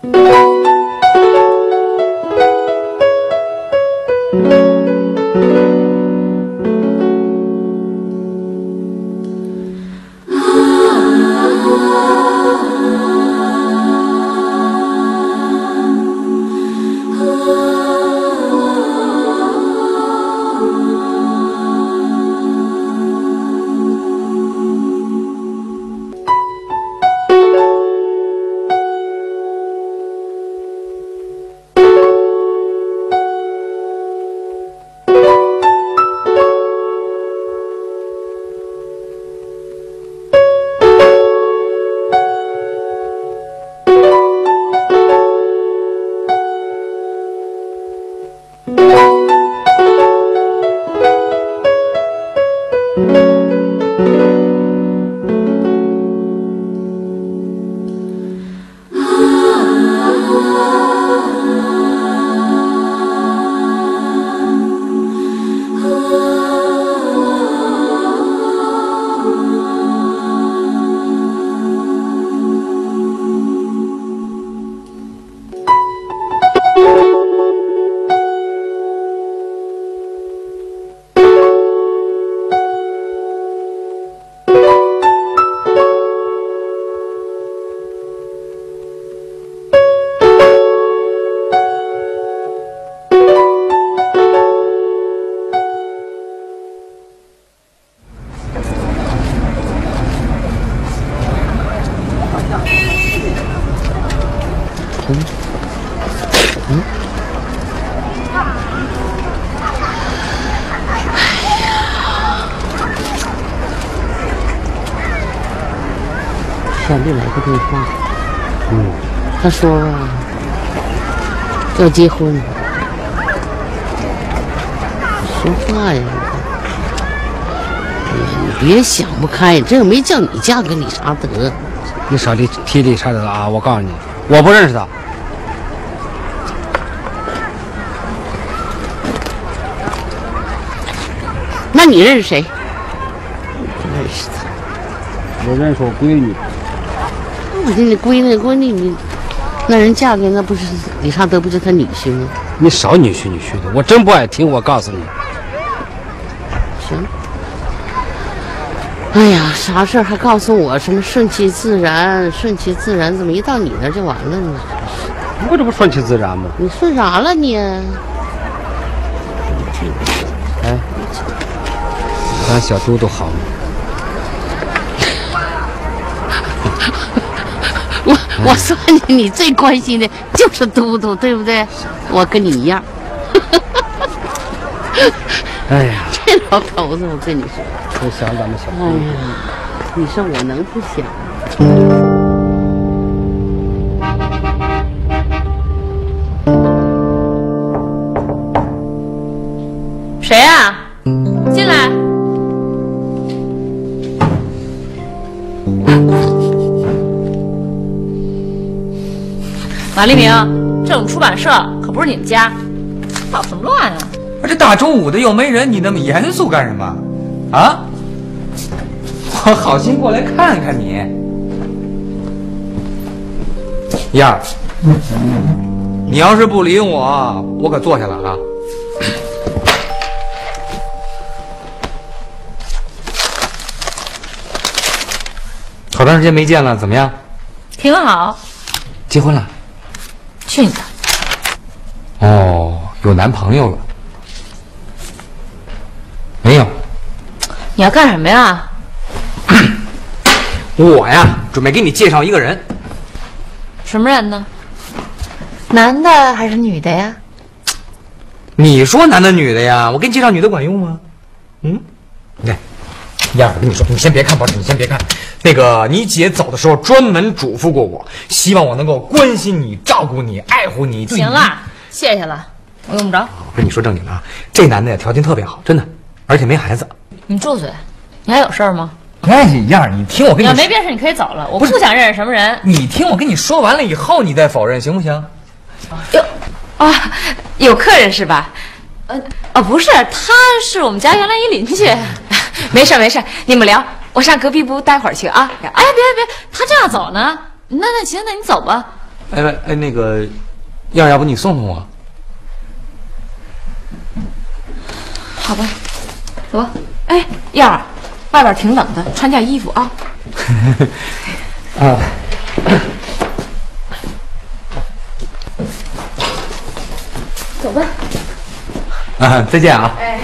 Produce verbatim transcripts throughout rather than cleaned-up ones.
小丽来个电话，嗯，他说要结婚，说话呀！哎呀，你别想不开，这又没叫你嫁给理查德。 你少提提理查德啊！我告诉你，我不认识他。 那你认识谁？不认识他。 我认识我闺女。 我给你闺女，闺女你，那人嫁给那不是理查德，不是他女婿吗？ 你少女婿女婿的，我真不爱听。我告诉你。 行。哎呀，啥事儿还告诉我什么顺其自然，顺其自然，怎么一到你那儿就完了呢？ 我这不顺其自然吗？ 你顺啥了你？哎， 咱小嘟嘟好吗？ 我我说你，你最关心的就是嘟嘟，对不对？我跟你一样。 哎呀， 这老头子，我跟你说， 就想咱们小嘟嘟。 哎呀，你说我能不想？ 谁呀？进来。马立明，这种出版社可不是你们家，捣什么乱啊？ 这大中午的又没人，你那么严肃干什么？啊？我好心过来看看你。燕儿，你要是不理我，我可坐下来了。好长时间没见了，怎么样？ 挺好。 结婚了？ 去你的！ 哦，有男朋友了？没有。 你要干什么呀？ 我呀，准备给你介绍一个人。 什么人呢？男的还是女的呀？ 你说男的女的呀？我给你介绍女的管用吗？嗯，你看，燕儿，我跟你说，你先别看报纸，你先别看。那个，你姐走的时候专门嘱咐过我，希望我能够关心你、照顾你、爱护你。 行了，谢谢了，我用不着。 我跟你说正经的啊，这男的呀条件特别好，真的，而且没孩子。 你住嘴！你还有事儿吗？ 哎，燕儿，你听我跟你说， 你要没别事，你可以走了。我不想认识什么人。 你听我跟你说完了以后，你再否认，行不行？ 有啊，有客人是吧？呃哦，不是，他是我们家原来一邻居。没事没事，你们聊，我上隔壁屋待会儿去啊。哎，别别别，他正要走呢。那那行，那你走吧。 哎喂哎，那个，要要不你送送我？ 好吧，走吧。哎，燕儿，外边挺冷的，穿件衣服啊。 啊。 走吧。 啊，再见啊。 哎。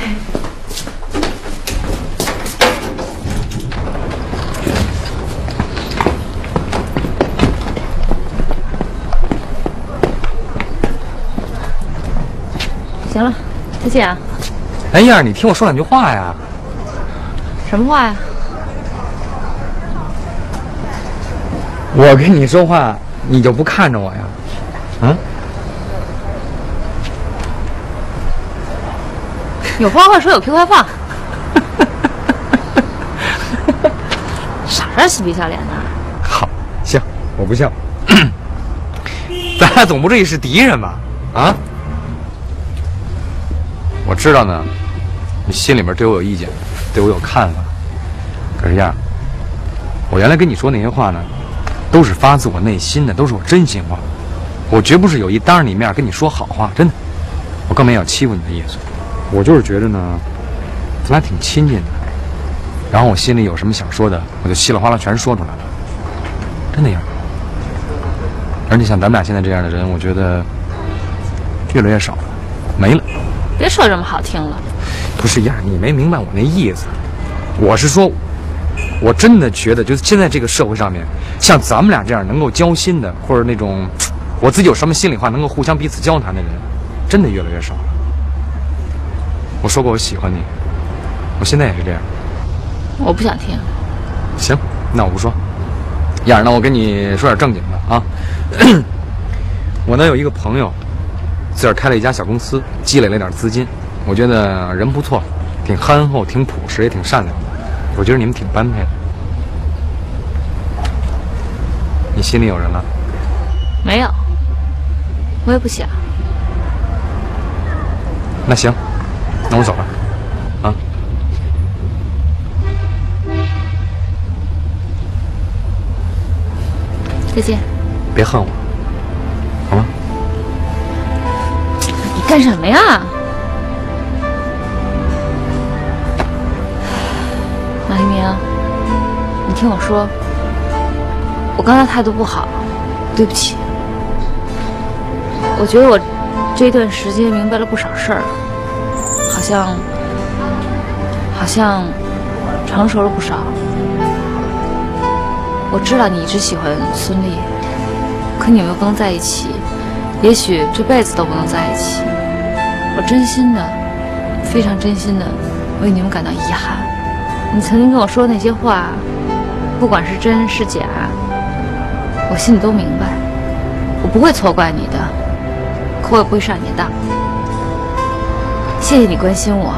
行了，再见啊！ 哎呀，你听我说两句话呀。 什么话呀？ 我跟你说话，你就不看着我呀？嗯？ 有话快说，有屁快放。傻着嬉皮笑脸的。 好，行，我不笑。咱俩总不至于是敌人吧？啊？我知道呢，你心里面对我有意见，对我有看法。可是呀，我原来跟你说那些话呢，都是发自我内心的，都是我真心话。我绝不是有意当着你面跟你说好话，真的。我更没有欺负你的意思。我就是觉得呢，咱俩挺亲近的。然后我心里有什么想说的，我就稀里哗啦全说出来了。真的呀。而且像咱们俩现在这样的人，我觉得越来越少了，没了。 别说这么好听了。 不是呀，你没明白我那意思。我是说，我真的觉得，就是现在这个社会上面，像咱们俩这样能够交心的，或者那种我自己有什么心里话能够互相彼此交谈的人，真的越来越少了。我说过我喜欢你，我现在也是这样。 我不想听。 行，那我不说。燕儿，那我跟你说点正经的啊。我呢有一个朋友，自个儿开了一家小公司，积累了点资金，我觉得人不错，挺憨厚，挺朴实，也挺善良的。我觉得你们挺般配的。你心里有人了？ 没有，我也不想。 那行，那我走了，啊。 再见。 别恨我，好吗？ 你干什么呀？马一鸣，你听我说，我刚才态度不好，对不起。我觉得我这段时间明白了不少事儿，好像好像成熟了不少。我知道你一直喜欢孙俪，可你们不能在一起，也许这辈子都不能在一起。我真心的，非常真心的为你们感到遗憾。你曾经跟我说那些话，不管是真是假，我心里都明白。我不会错怪你的，可我也不会上你的当。谢谢你关心我，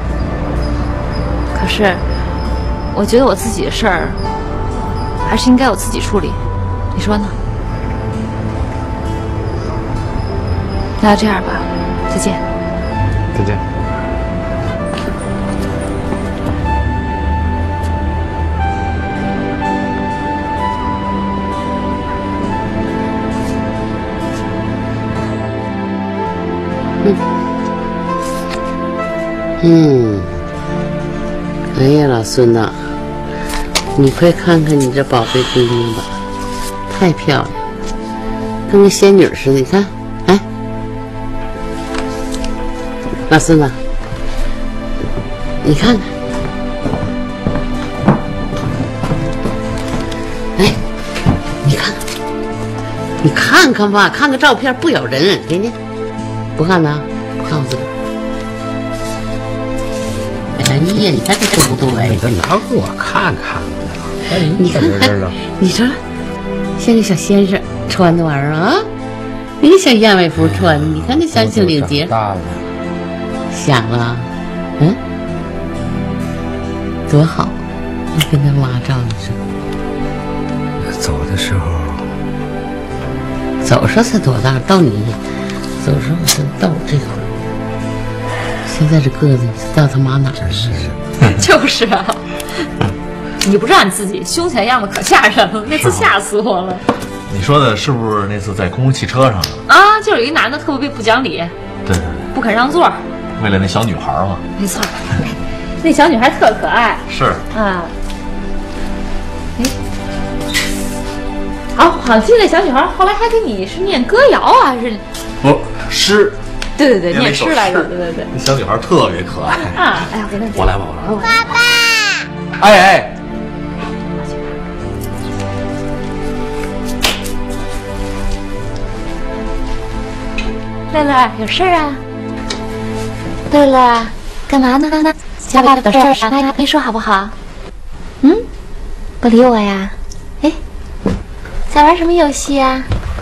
可是我觉得我自己的事儿还是应该我自己处理，你说呢？那这样吧，再见。 再见。 嗯。嗯。哎呀，老孙呐，你快看看你这宝贝闺女吧，太漂亮，跟个仙女似的。你看，哎，老孙子，你看看，哎，你看看，你看看吧，看个照片不咬人，听见？不看呢？告诉你。哎呀，你看这多不多哎！ 你拿给我看看。 你看看，你说像个小先生穿的玩意儿啊，那个小燕尾服穿的，你看那小小领结， 大了， 想了，嗯，多好，你跟他妈照的是。 走的时候， 走时候才多大？到你走时候才到我这会儿，现在这个子到他妈哪儿是是， 就是啊。你不知道你自己凶起来样子可吓人了，那次吓死我了。 你说的是不是那次在公共汽车上啊？就是有一男的特别不讲理， 对对对， 不肯让座， 为了那小女孩嘛。 没错，那小女孩特可爱。 是啊。哎，好，好记得那小女孩后来还给你是念歌谣啊，还是？ 不诗。 对对对，念诗来着。对对对。 那小女孩特别可爱啊！哎呀，我给她。 我来吧，我来。 爸爸。 哎哎。 乐乐，有事儿啊？乐乐，干嘛呢？家里的事儿啥也没说好不好？嗯，不理我呀？哎，在玩什么游戏啊？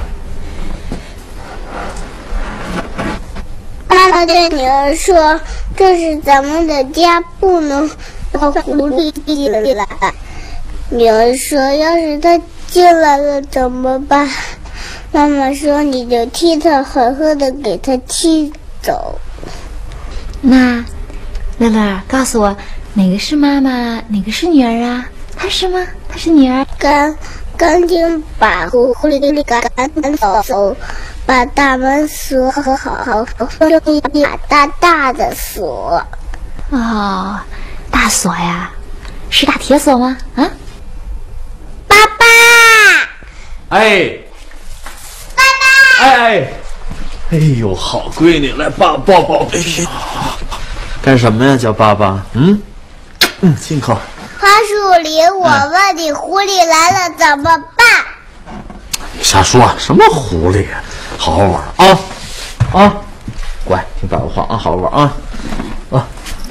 妈妈对女儿说：“这是咱们的家，不能让狐狸进来。”女儿说：“要是他进来了怎么办？”妈妈说：“你就踢他，狠狠的给他踢走。” 那，乐乐，告诉我，哪个是妈妈，哪个是女儿啊？她是吗？她是女儿。 赶赶紧把狐狸赶走，把大门锁好，用一把大大的锁。 哦，大锁呀，是大铁锁吗？啊？ 爸爸。 哎。哎哎，哎呦，好闺女，来抱抱抱！哎呀，干什么呀？叫爸爸？嗯嗯，亲口。 花树林，我问你，狐狸来了怎么办？ 你瞎说，什么狐狸？好好玩啊啊！乖，听爸爸话啊，好好玩啊啊！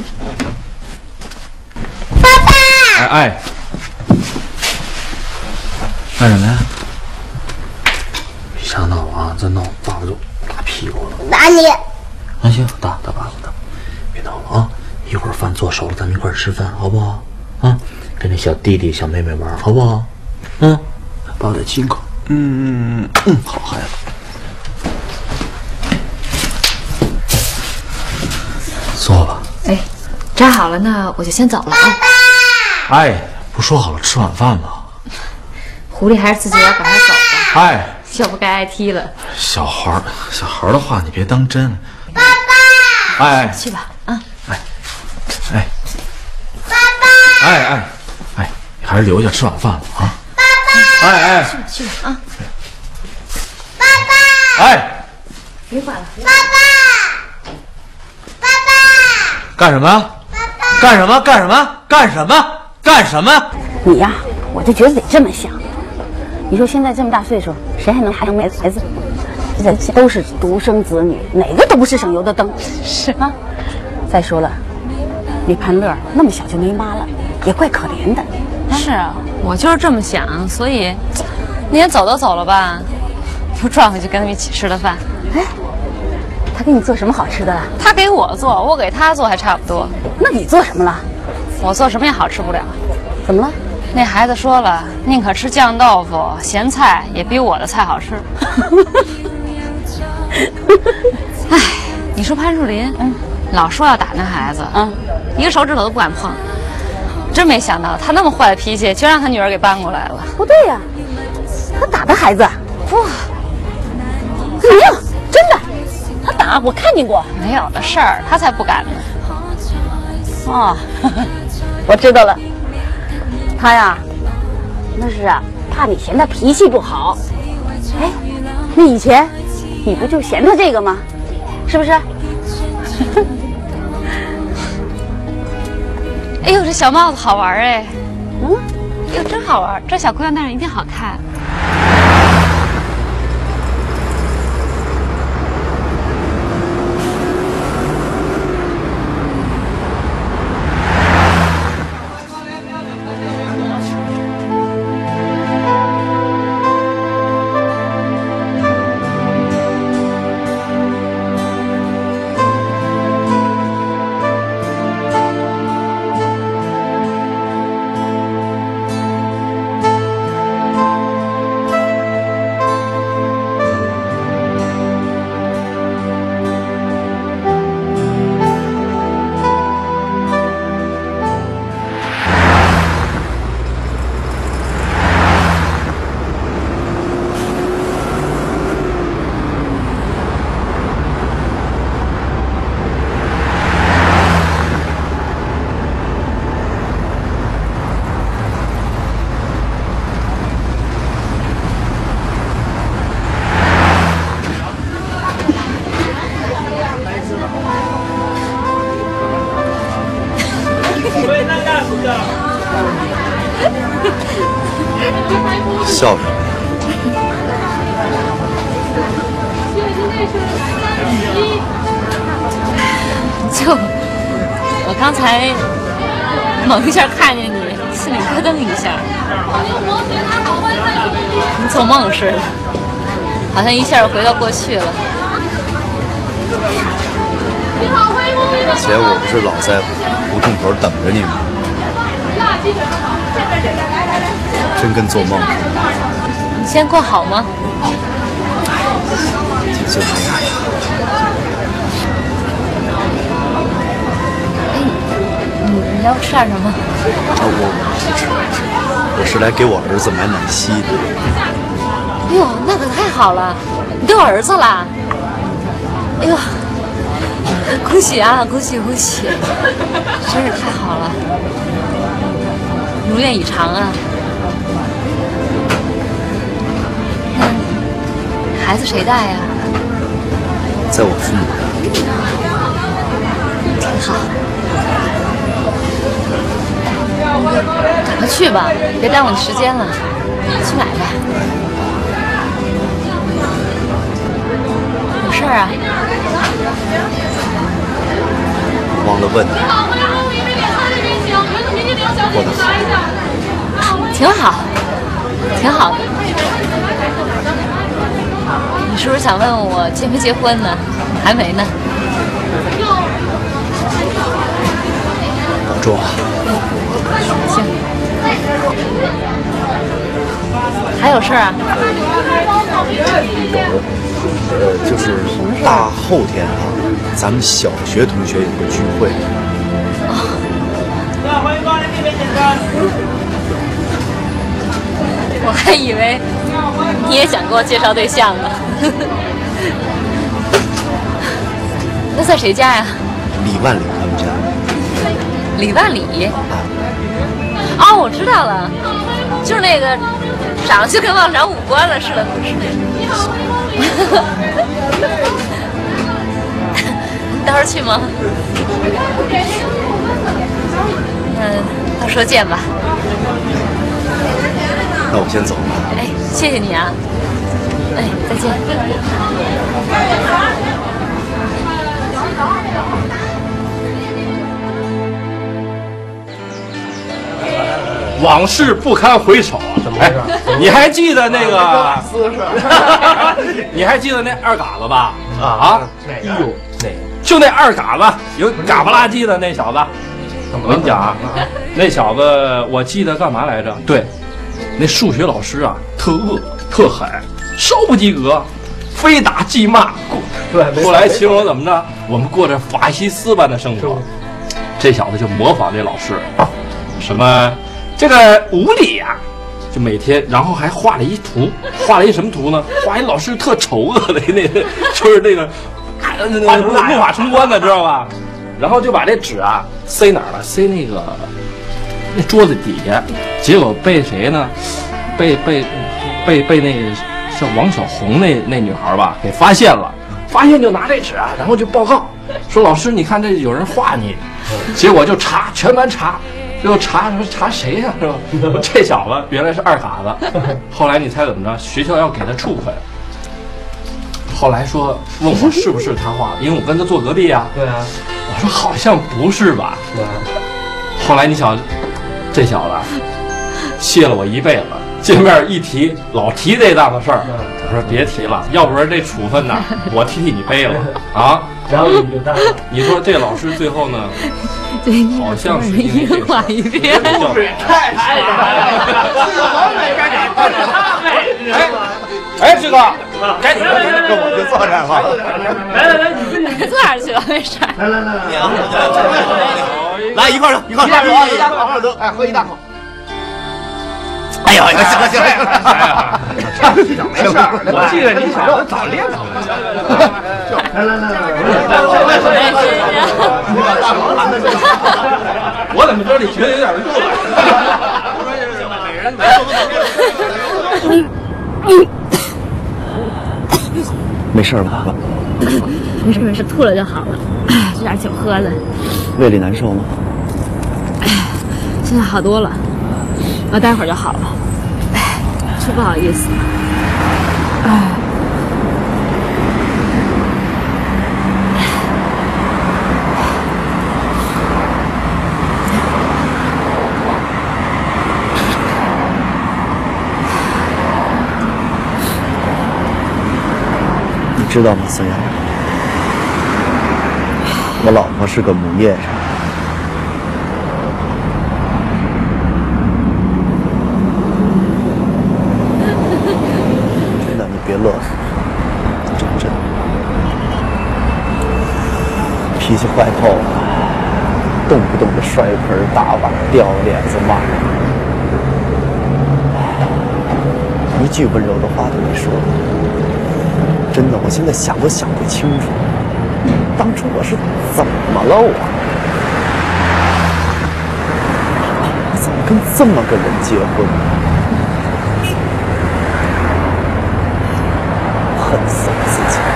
爸爸！ 哎哎，干什么呀？瞎闹啊！再闹，爸爸就打屁股了。 打你！ 啊行，打打爸爸打，别闹了啊！一会儿饭做熟了，咱们一块儿吃饭，好不好？啊，跟那小弟弟、小妹妹玩，好不好？嗯，抱得亲口。嗯嗯嗯，好孩子。坐吧。 哎，扎好了呢，我就先走了啊。 爸爸。哎，不说好了吃晚饭吗？ 狐狸还是自己要赶快走吧。 哎。 要不该挨踢了。 小孩儿，小孩儿的话你别当真。 爸爸， 哎， 去吧，啊， 哎，哎， 爸爸， 哎哎哎，你还是留下吃晚饭吧啊。爸爸，哎哎， 去吧去吧啊。 爸爸， 哎， 别管了。 爸爸，爸爸， 干什么？ 爸爸， 干什么？干什么？干什么？干什么？ 你呀，我就觉得得这么想。你说现在这么大岁数，谁还能还能没孩子？这都是独生子女，哪个都不是省油的灯。是啊。再说了，那潘乐那么小就没妈了，也怪可怜的。 是啊，我就是这么想，所以那天走都走了吧，又转回去跟他们一起吃了饭。 哎，他给你做什么好吃的了？ 他给我做，我给他做还差不多。 那你做什么了？ 我做什么也好吃不了。 怎么了？ 那孩子说了，宁可吃酱豆腐、咸菜，也比我的菜好吃。哎，你说潘树林，嗯，老说要打那孩子，嗯，一个手指头都不敢碰。真没想到他那么坏的脾气，全让他女儿给搬过来了。 不对呀、啊，他打的孩子不， 没有，真的，他打我看见过。 没有的事儿，他才不敢呢。 哦，我知道了。他呀，那是啊，怕你嫌他脾气不好。哎，那以前你不就嫌他这个吗？是不是？ 哎呦，这小帽子好玩哎！嗯，哎呦，真好玩，这小姑娘戴上一定好看。 笑什么？ 就我刚才猛一下看见你，心里咯噔一下，跟做梦似的，好像一下回到过去了。 姐，我不是老在胡同口等着你吗？真跟做梦似的。 你现在过好吗？ 就那样。 哎，你你要吃点什么？ 啊，我我是来给我儿子买奶昔的。 哎呦，那可太好了，你都有儿子了。哎呦，恭喜啊，恭喜恭喜，真是太好了，如愿以偿啊。那孩子谁带呀？ 在我父母那。 挺好。赶快去吧，别耽误你时间了，去买吧。有事儿啊？ 忘了问你，过得好？ 挺好，挺好的。你是不是想问我结没结婚呢？还没呢。 保重啊。 行。还有事儿啊？ 有，呃，就是大后天啊，咱们小学同学有个聚会。 欢迎光临这边检查。我还以为你也想给我介绍对象呢。那在谁家呀？ 李万里他们家。 李万里？哦，我知道了，就是那个长得就跟妄想五官了似的，不是？你到时候去吗？嗯，到时候见吧。 那我先走了。 哎，谢谢你啊。哎，再见。 往事不堪回首，怎么回事？你还记得那个？你还记得那二嘎子吧？啊啊！哎呦，哪个？就那二嘎子，有嘎巴拉叽的那小子。我跟你讲啊，那小子我记得干嘛来着？对，那数学老师啊，特恶特狠，稍不及格，非打即骂。对，后来形容怎么着？我们过着法西斯般的生活。这小子就模仿这老师，什么？这个无理呀、啊，就每天，然后还画了一图，画了一什么图呢？画一老师特丑恶的那个，就是那个那个怒发冲冠的，知道吧？然后就把这纸啊塞哪儿了？塞那个那桌子底下，结果被谁呢？被被被被那个是王小红那那女孩吧给发现了，发现就拿这纸啊，然后就报告说老师，你看这有人画你，结果就查全班查。又查说查谁呀、啊？是吧？这小子原来是二嘎子。后来你猜怎么着？学校要给他处分。后来说问我是不是他画的，因为我跟他坐隔壁啊。对啊。我说好像不是吧。对啊。后来你想，这小子谢了我一辈子，见面一提老提这档子事儿。我说别提了，要不然这处分呢，我替替你背了啊。然后你就当了。你说这老师最后呢？好像是一人画一遍，太太完美，赶紧快点他背。哎哎，志哥，赶紧跟我就坐这儿了。来来来，你自己坐哪儿去了？没事。来来来来，来一块儿，一块儿，一大口，一大口，往上得，哎，喝一大口。哎呀，行了行了行了，哎呀，没事， 我记得你小时候早练过。来来来来，我怎么知道你觉得有点热？每人每没事吧？ 没事没事，吐了就好了。这点酒喝了。 胃里难受吗？ 现在好多了，我待会儿就好了。 是不好意思。哎。 你知道吗，孙阳？我老婆是个母夜叉。真的，你别乐，真真。脾气坏透了，动不动的摔盆打碗，掉脸子骂人，一句温柔的话都没说。真的，我现在想都想不清楚，当初我是怎么了我？我怎么跟这么个人结婚？恨死我自己！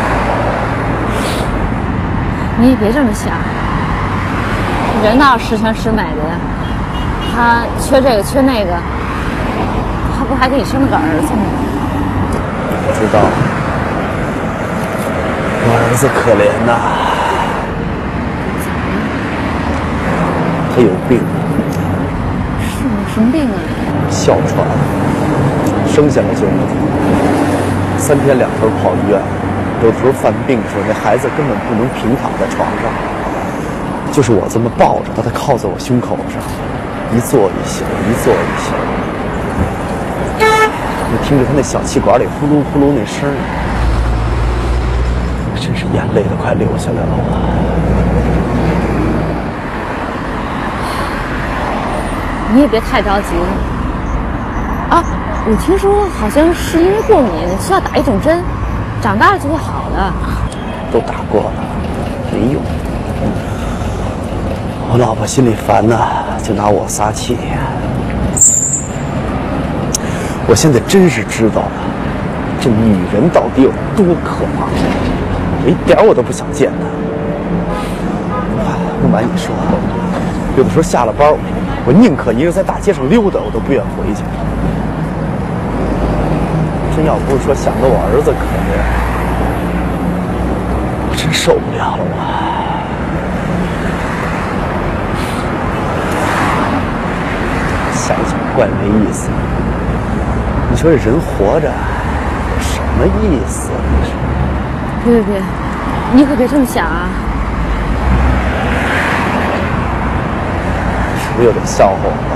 你也别这么想，人哪有十全十美的呀？他缺这个缺那个，他不还给你生了个儿子吗？ 我知道。我儿子可怜呐，他有病。 是吗？什么病啊？ 哮喘，生下来就有。三天两头跑医院，有头犯病说那孩子根本不能平躺在床上，就是我这么抱着他，他靠在我胸口上，一坐一醒，一坐一醒。你听着他那小气管里呼噜呼噜那声儿。真是眼泪都快流下来了，我。 你也别太着急了。啊，我听说好像是因为过敏，需要打一种针，长大了就会好的。 都打过了，没用。我老婆心里烦呐，就拿我撒气。我现在真是知道了，这女人到底有多可怕。我一点我都不想见他。不瞒你说，有的时候下了班，我宁可一个人在大街上溜达，我都不愿回去。真要不是说想着我儿子可怜，我真受不了了。我想想怪没意思。你说这人活着什么意思？你说？ 别别别，你可别这么想啊！ 是不是有点笑话我吧？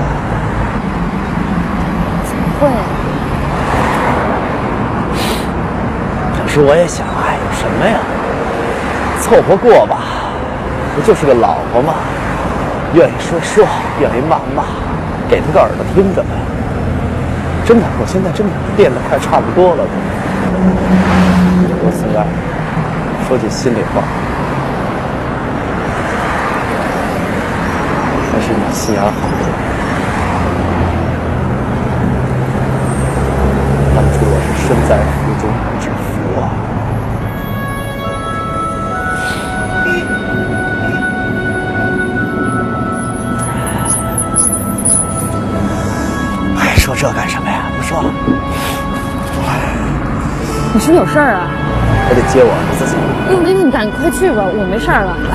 怎么会？ 可是我也想，哎，有什么呀？凑合过吧，不就是个老婆吗？愿意说说，愿意骂骂，给他个耳朵听着呗。真的，我现在真的练得快差不多了。我现在。说句心里话，还是你心眼好。当初我是身在福中不知福啊！哎，说这干什么呀？不说。 你是不是有事儿啊？ 我得接我儿子去。 哟，那你赶快去吧，我没事儿了。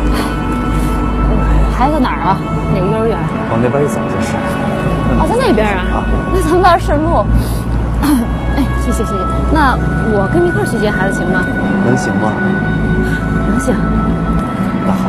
孩子哪儿啊？哪个幼儿园？ 往那边一走就是。 哦，在那边啊。啊那咱们倒是顺路。哎，谢谢谢谢。那我跟你一块儿去接孩子行吗？ 能行吗？ 能行。 那好。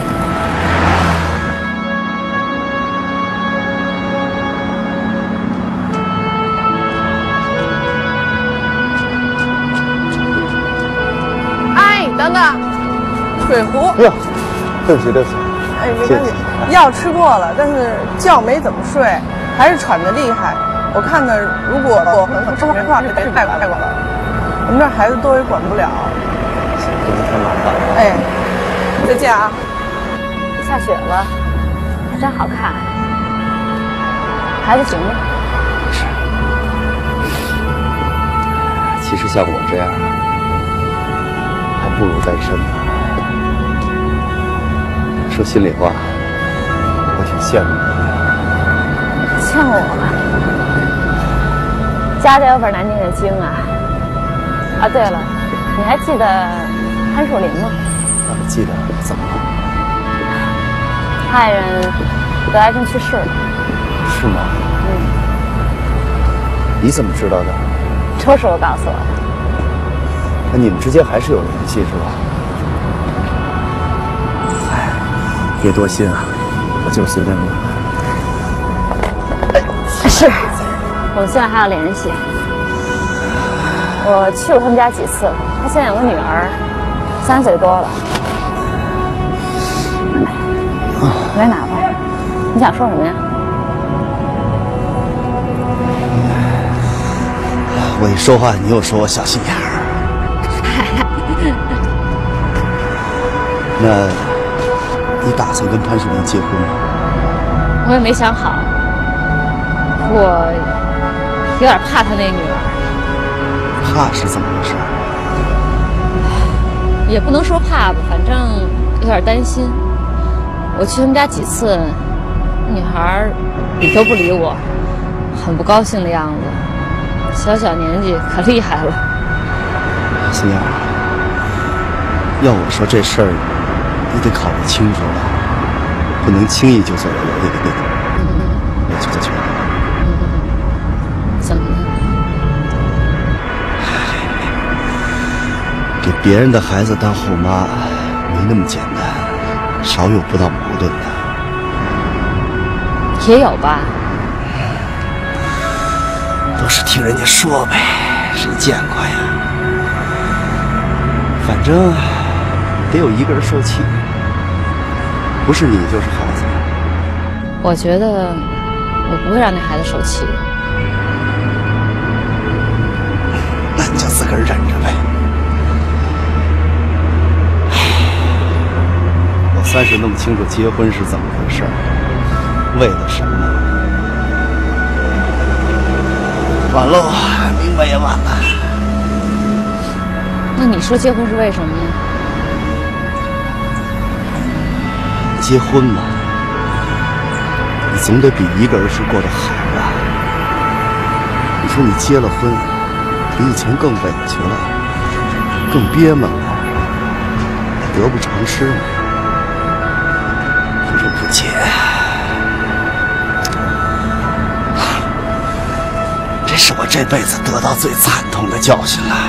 等等，水壶。 哎呀，对不起对不起。 哎，没关系，药吃过了，但是觉没怎么睡，还是喘得厉害。我看呢，如果我很说话，这太太过了。我们这孩子多也管不了。 今天麻烦了。 哎，再见啊。 下雪了，还真好看。孩子行吗？ 是。其实像我这样。不如单身呢。说心里话，我挺羡慕你的。 像我吗？ 家家有本难念的经啊！啊，对了，你还记得潘树林吗？ 我记得，怎么了？ 爱人得癌症去世了。 是吗？ 嗯。 你怎么知道的？ 周师傅告诉我的。 那你们之间还是有联系是吧？哎，别多心啊，我就随便问问。 是，我们现在还有联系。我去过他们家几次，他现在有个女儿，三岁多了。来拿吧，你想说什么呀？ 我一说话，你又说我小心眼儿。那，你打算跟潘树林结婚吗？ 我也没想好，我有点怕他那女儿。 怕是怎么回事？ 也不能说怕吧，反正有点担心。我去他们家几次，女孩理都不理我，很不高兴的样子。小小年纪可厉害了。 心眼儿，要我说这事儿，你得考虑清楚了，不能轻易就做了我那个我觉得觉得。 怎么了？ 给别人的孩子当后妈，没那么简单，少有不到矛盾的。 也有吧。 都是听人家说呗，谁见过呀？反正得有一个人受气，不是你就是孩子。 我觉得我不会让那孩子受气的。 那你就自个儿忍着呗。我算是弄清楚结婚是怎么回事，为了什么？晚喽，明白也晚了。 那你说结婚是为什么呢？ 结婚嘛，你总得比一个人是过得好吧？你说你结了婚，比以前更委屈了，更憋闷了，得不偿失嘛。不如不结。这是我这辈子得到最惨痛的教训了。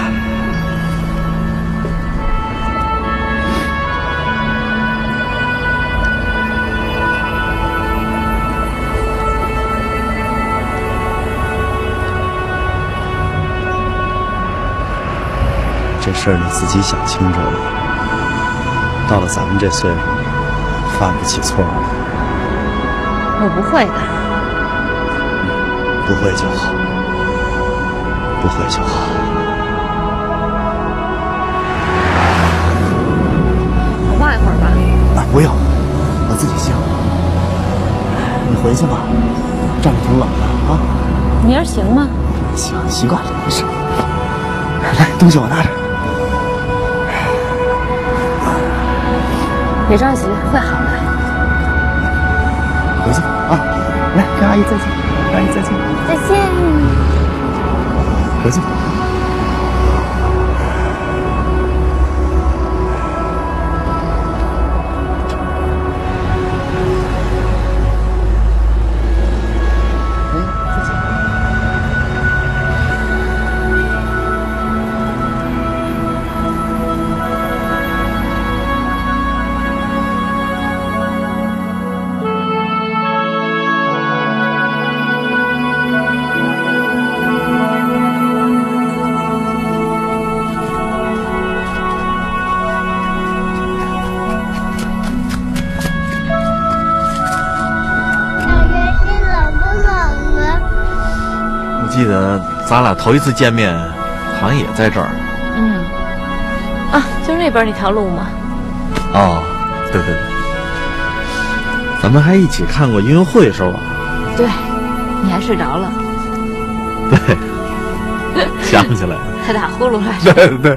这事儿你自己想清楚了。到了咱们这岁数，犯不起错了。 我不会的。 不会就好，不会就好。 我望一会儿吧。 啊，不用，我自己行。你回去吧，站着挺冷的啊。 明儿行吗？ 行，习惯了，没事。来，东西我拿着。 别着急，会好的。 回去吧啊！来，跟阿姨再见，阿姨再见。 再见。 回去吧。 记得咱俩头一次见面，好像也在这儿。 嗯，啊，就是那边那条路吗？ 哦，对对对，咱们还一起看过音乐会是吧？ 对，你还睡着了。 对，想起来了， 还打呼噜来着。 对对。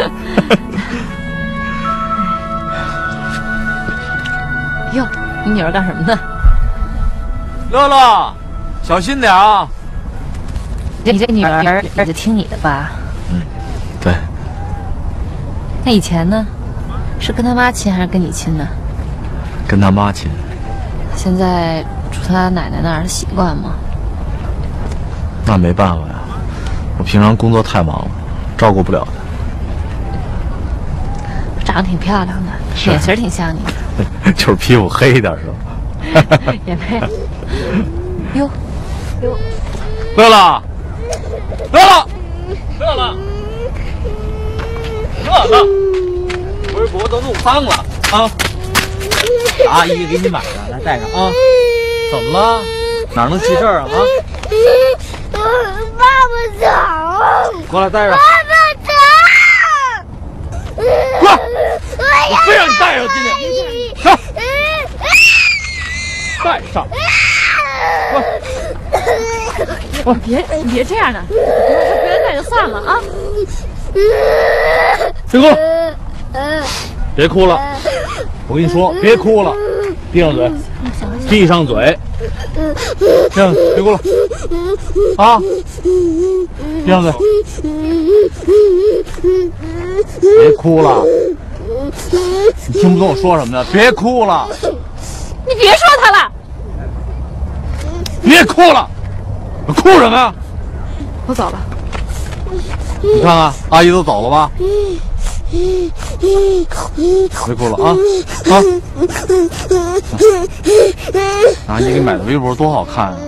哟，你女儿干什么呢？ 乐乐，小心点啊！ 你这女儿就听你的吧。 嗯，对。 那以前呢，是跟他妈亲还是跟你亲呢？ 跟他妈亲。 现在住他奶奶那儿，习惯吗？ 那没办法呀，我平常工作太忙了，照顾不了他。 长得挺漂亮的，脸型挺像你的，就是皮肤黑一点是吧？ 也没有。哟哟， 乐乐，乐乐，乐乐，乐乐，围脖都弄脏了啊！阿姨给你买的，来戴上啊。怎么了？哪能去这儿啊？啊！ 爸爸疼！ 过来戴上。 爸爸疼！ 快！我非让你戴上今天。上！戴上！ 你别你别这样的，不要戴就算了啊！ 别哭，别哭了！我跟你说，别哭了，闭上嘴，闭上嘴，闭上嘴，别哭了啊！闭上嘴，别哭了！你听不懂我说什么呢？别哭了！ 你别说他了！ 别哭了！哭什么呀？ 我走了。 你看看，阿姨都走了吧？别哭了啊！啊！阿姨给你买的围脖多好看啊！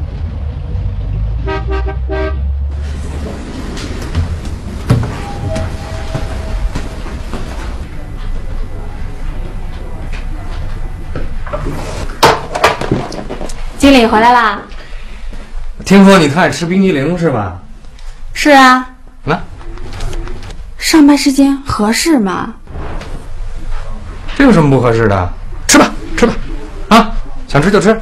经理回来啦？ 听说你特爱吃冰激凌是吧？ 是啊。 来， 上班时间合适吗？ 这有什么不合适的？吃吧，吃吧，啊，想吃就吃。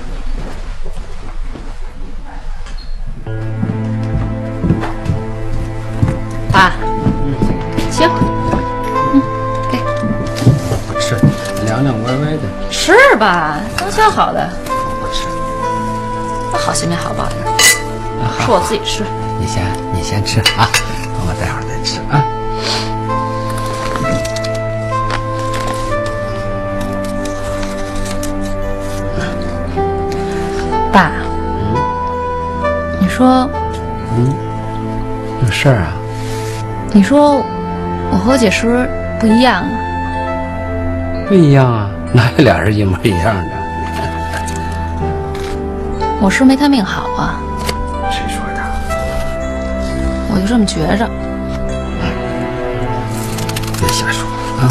爸，行，嗯，给。 不吃，凉凉歪歪的。 吃吧，刚削好的。 不吃。 那好心没好报应，是我自己吃。 你先，你先吃啊，我待会儿再吃啊。 爸，嗯，你说， 嗯，有事儿啊？ 你说我和我姐是不是不一样啊？ 不一样啊，哪有俩人一模一样的？ 我是没他命好啊。 谁说的？ 我就这么觉着。 别瞎说啊！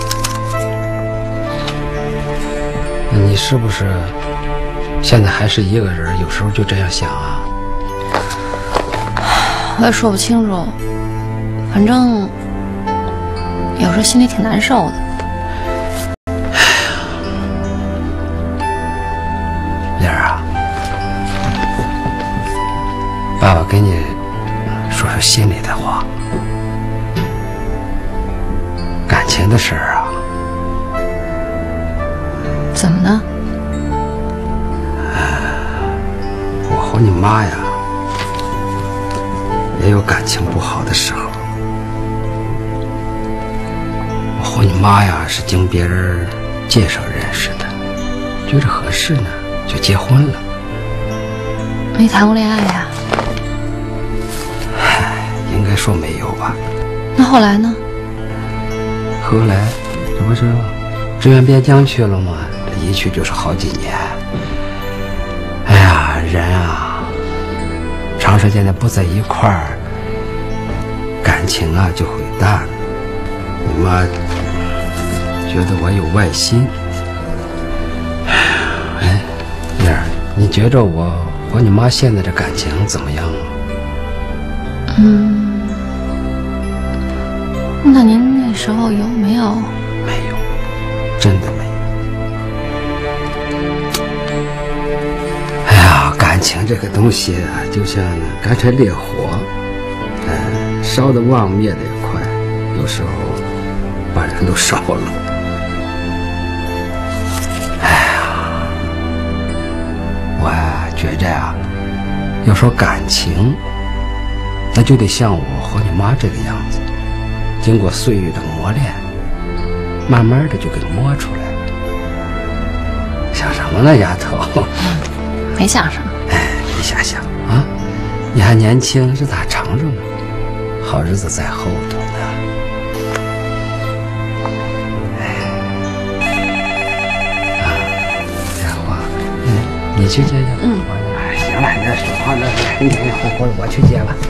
你是不是现在还是一个人？有时候就这样想啊？ 我也说不清楚，反正有时候心里挺难受的。 莲儿啊，爸爸给你说说心里的话。感情的事儿啊， 怎么呢？ 我和你妈呀，也有感情不好的时候。我和你妈呀是经别人介绍认识的，觉着合适呢，就结婚了。 没谈过恋爱呀？ 唉，应该说没有吧。 那后来呢？ 后来这不是支援边疆去了吗？这一去就是好几年。哎呀，人啊，长时间的不在一块儿，感情啊就会淡。你妈觉得我有外心。哎，燕儿，你觉着我和你妈现在这感情怎么样啊？ 嗯，那您那时候有没有？ 没有，真的没有。哎呀，感情这个东西啊，就像干柴烈火，呃，烧得旺，灭得也快，有时候把人都烧了。哎呀，我觉着呀，要说感情， 那就得像我和你妈这个样子，经过岁月的磨练，慢慢的就给磨出来了。想什么呢，丫头？ 没想什么。 哎，你想想啊，你还年轻，日子还长着呢，好日子在后头呢。哎，啊，这话，嗯，你去接去。嗯。哎，行了，那说话那你你我我我去接吧。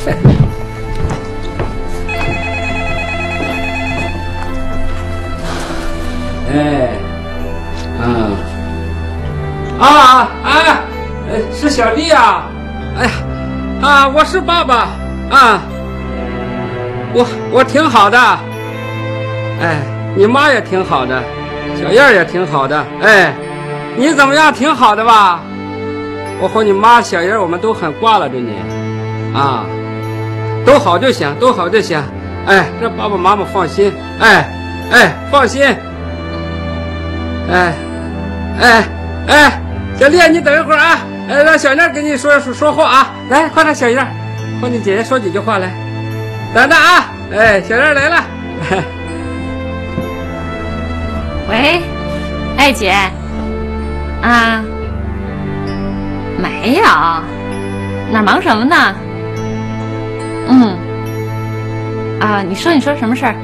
哎，嗯，啊啊，是小弟呀，哎呀，啊，我是爸爸啊，我我挺好的，哎，你妈也挺好的，小燕也挺好的，哎，你怎么样？挺好的吧？我和你妈、小燕我们都很挂了着你，啊，都好就行，都好就行，哎，让爸爸妈妈放心，哎哎，放心。哎，哎，哎，小丽，你等一会儿啊！哎，让小燕跟你说说说话啊！来，快点，小燕，和你姐姐说几句话来。等等啊！哎，小燕来了。 喂，哎姐，啊，没有，哪忙什么呢？嗯，啊，你说你说什么事儿？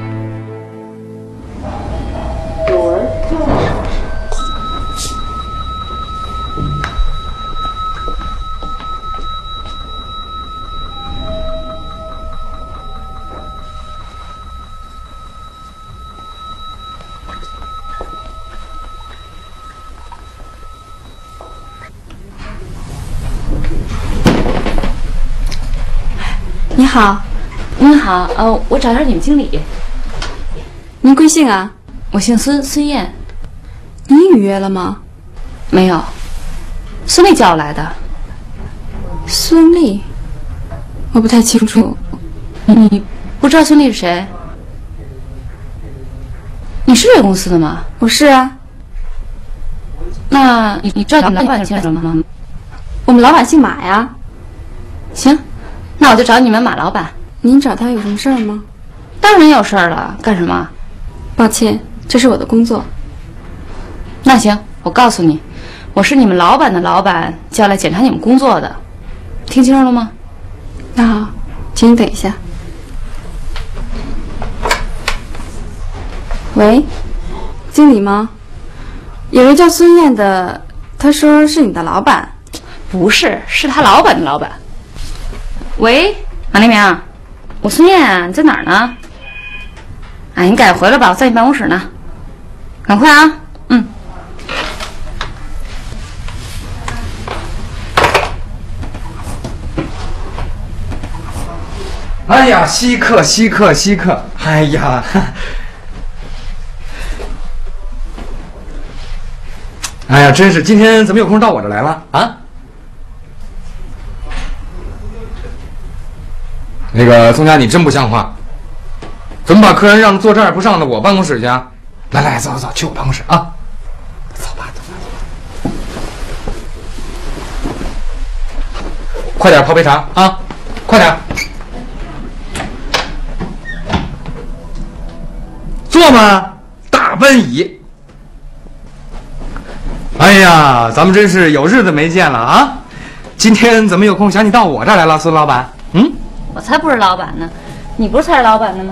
你好， 您好，呃，我找一下你们经理。 您贵姓啊？ 我姓孙，孙燕。 您预约了吗？ 没有，孙俪叫我来的。 孙俪，我不太清楚。 你不知道孙俪是谁？你是这个公司的吗？ 我是啊。 那你你知道你们老板姓什么吗？ 我们老板姓马呀。 行，那我就找你们马老板。 您找他有什么事儿吗？ 当然有事儿了，干什么？ 抱歉，这是我的工作。 那行，我告诉你，我是你们老板的老板，叫来检查你们工作的，听清楚了吗？ 那好，请你等一下。喂，经理吗？有人叫孙燕的，他说是你的老板。 不是，是他老板的老板。喂，马立明，我孙燕，你在哪儿呢？哎，你赶紧回来吧，我在你办公室呢，赶快啊！嗯。 哎呀，稀客，稀客，稀客！哎呀，哎呀，真是，今天怎么有空到我这来了啊？那个宗家，你真不像话，怎么把客人让坐这儿不上到我办公室去啊？来来，走走走，去我办公室啊！走吧，走吧，快点泡杯茶啊！快点，坐嘛，大奔椅。哎呀，咱们真是有日子没见了啊！今天怎么有空想你到我这儿来了，孙老板？嗯。 我才不是老板呢，你不是才是老板呢吗？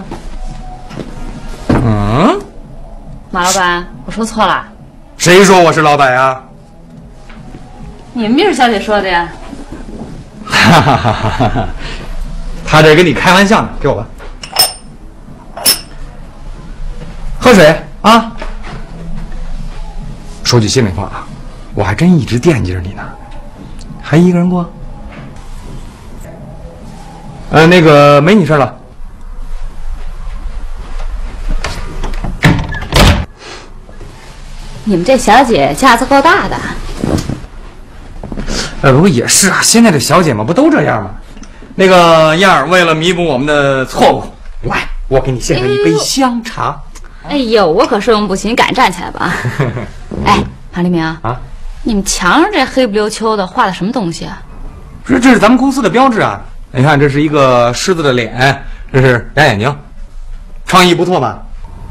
嗯， 马老板，我说错了。 谁说我是老板呀？ 你们秘书小姐说的呀。 哈哈哈哈哈！他这跟你开玩笑呢，给我吧。喝水啊！说句心里话啊，我还真一直惦记着你呢，还一个人过？呃，那个没你事了。 你们这小姐架子够大的。 呃，不过也是啊，现在的小姐们不都这样吗？那个燕儿，为了弥补我们的错误，来，我给你献上一杯香茶。 哎呦，我可受用不起，你赶紧站起来吧。哎，马立明啊，你们墙上这黑不溜秋的画的什么东西啊？ 这这是咱们公司的标志啊。 你看，这是一个狮子的脸，这是俩眼睛，创意不错吧？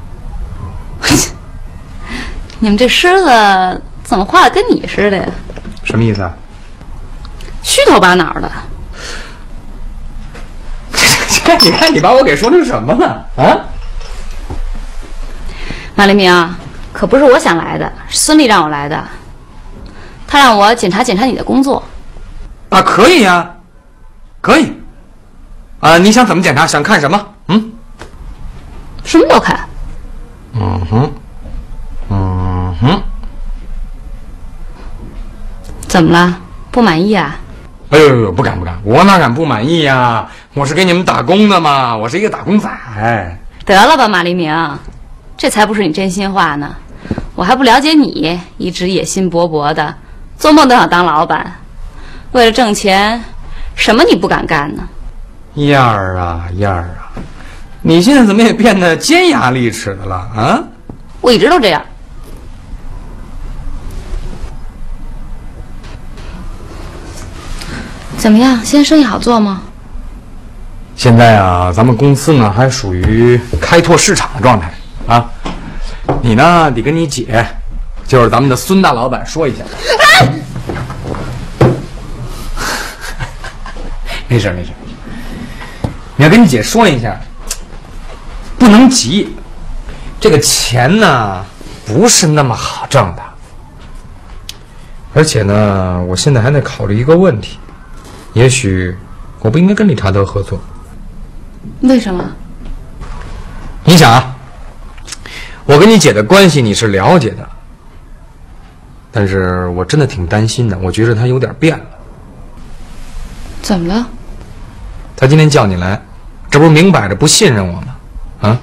你们这狮子怎么画的跟你似的呀？ 什么意思啊？ 虚头巴脑的。 你看，你把我给说成什么了啊？ 马黎明，可不是我想来的，是孙俪让我来的。她让我检查检查你的工作。 啊，可以呀、啊，可以。啊，你想怎么检查？想看什么？嗯， 什么都看。 嗯哼，嗯哼。 怎么了？不满意啊？ 哎呦呦，不敢不敢，我哪敢不满意呀、啊？我是给你们打工的嘛，我是一个打工仔。 得了吧，马黎明，这才不是你真心话呢。我还不了解你，一直野心勃勃的，做梦都想当老板。为了挣钱，什么你不敢干呢？ 燕儿啊燕儿啊，你现在怎么也变得尖牙利齿的了啊？ 我一直都这样。怎么样？现在生意好做吗？ 现在啊，咱们公司呢还属于开拓市场的状态啊。你呢得跟你姐，就是咱们的孙大老板说一下。啊、没事没事，你要跟你姐说一下，不能急，这个钱呢不是那么好挣的。而且呢，我现在还在考虑一个问题。也许我不应该跟理查德合作。 为什么？ 你想啊，我跟你姐的关系你是了解的，但是我真的挺担心的，我觉得她有点变了。 怎么了？ 她今天叫你来，这不是明摆着不信任我吗？啊？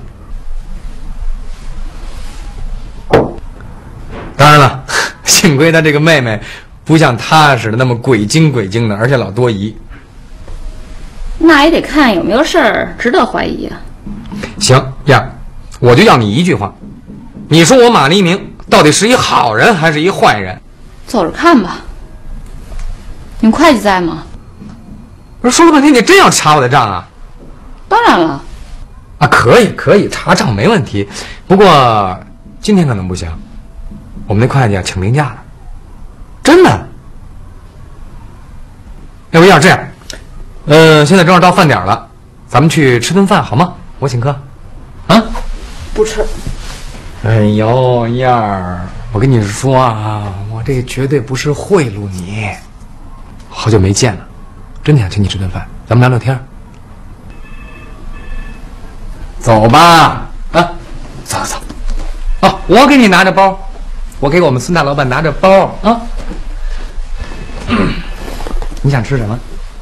当然了，幸亏她这个妹妹不像她似的那么鬼精鬼精的，而且老多疑。 那也得看有没有事儿值得怀疑啊。 行呀，我就要你一句话，你说我马黎明到底是一好人还是一坏人？ 走着看吧。你们会计在吗？ 不是说了半天，你真要查我的账啊？ 当然了。 啊，可以可以，查账没问题。不过今天可能不行，我们那会计啊请病假了，真的。要不要这样？呃，现在正好到饭点了，咱们去吃顿饭好吗？我请客。啊？ 不吃。 哎呦，燕儿，我跟你说啊，我这绝对不是贿赂你。好久没见了，真的想请你吃顿饭，咱们聊聊天。走吧，啊，走走。哦，我给你拿着包，我给我们孙大老板拿着包啊。你想吃什么？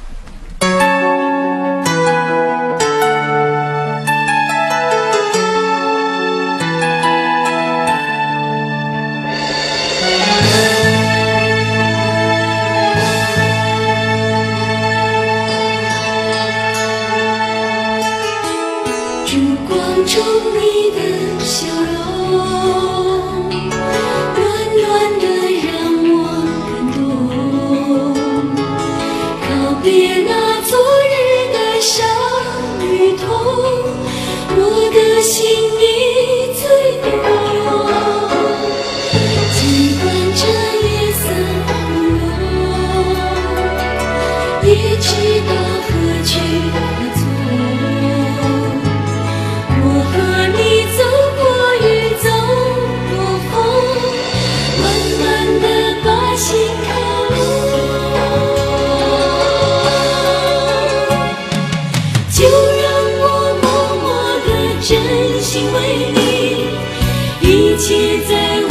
中你的笑容，暖暖的让我感动。告别那昨日的伤与痛，我的心已醉过。尽管这月色无落，也知道何去何从。我和你走过雨，走过风，慢慢地把心靠拢。就让我默默地真心为你，一切在